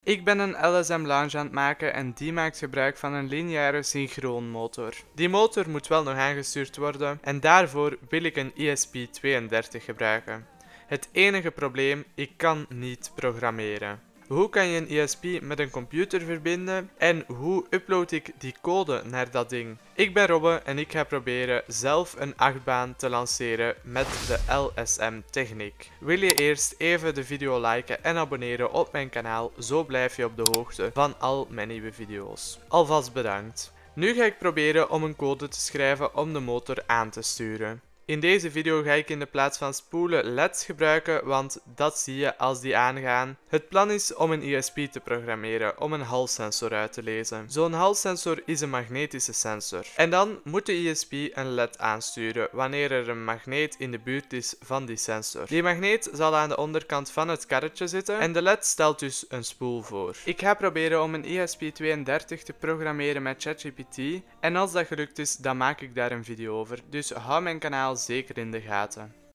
Ik ben een LSM Lounge aan het maken en die maakt gebruik van een lineaire synchroonmotor. Die motor moet wel nog aangestuurd worden en daarvoor wil ik een ESP32 gebruiken. Het enige probleem, ik kan niet programmeren. Hoe kan je een ESP met een computer verbinden en hoe upload ik die code naar dat ding? Ik ben Robbe en ik ga proberen zelf een achtbaan te lanceren met de LSM techniek. Wil je eerst even de video liken en abonneren op mijn kanaal, zo blijf je op de hoogte van al mijn nieuwe video's. Alvast bedankt. Nu ga ik proberen om een code te schrijven om de motor aan te sturen. In deze video ga ik in de plaats van spoelen LED's gebruiken, want dat zie je als die aangaan. Het plan is om een ESP te programmeren om een halssensor uit te lezen. Zo'n halssensor is een magnetische sensor. En dan moet de ESP een LED aansturen wanneer er een magneet in de buurt is van die sensor. Die magneet zal aan de onderkant van het karretje zitten en de LED stelt dus een spoel voor. Ik ga proberen om een ESP32 te programmeren met ChatGPT en als dat gelukt is, dan maak ik daar een video over. Dus hou mijn kanaal zeker in de gaten.